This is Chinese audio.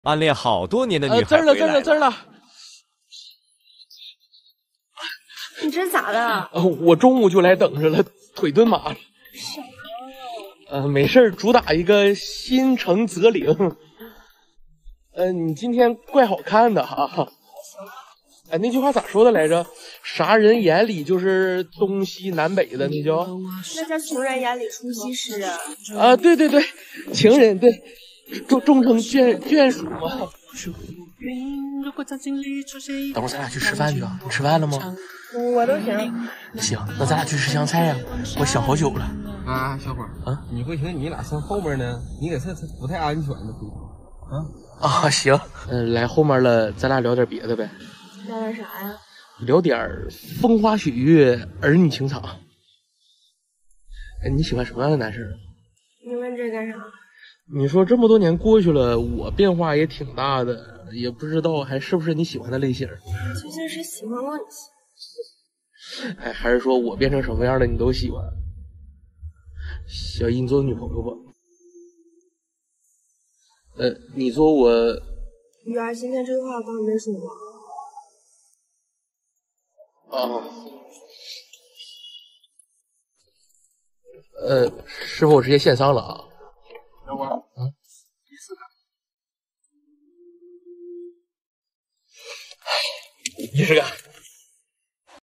暗恋好多年的女孩滋儿了，滋儿了。 你这咋的？ 我中午就来等着了，腿顿麻了。没事儿，主打一个心诚则灵。你今天怪好看的哈。那句话咋说的来着？啥人眼里就是东西南北的，那叫？ 那叫情人眼里出西施啊！对，情人对，终成眷属嘛。等会儿咱俩去吃饭去啊！你吃饭了吗？ 我都行。 行，那咱俩去吃香菜呀！我想好久了。 啊，小伙儿啊，你不行，你俩上后面呢，你搁这不太安全呢。 行，来后面了，咱俩聊点别的呗。 聊点啥呀？ 聊点风花雪月、儿女情长。你喜欢什么样的男生？ 你问这干啥？ 你说这么多年过去了，我变化也挺大的，也不知道还是不是你喜欢的类型。 究竟是喜欢过你？ 还是说我变成什么样的你都喜欢？小姨，你做我女朋友吧。你做我。 雨儿，今天这句话我刚才没说吗？ 师傅，我直接线上了啊。 小伙儿，仪式感。 仪式感。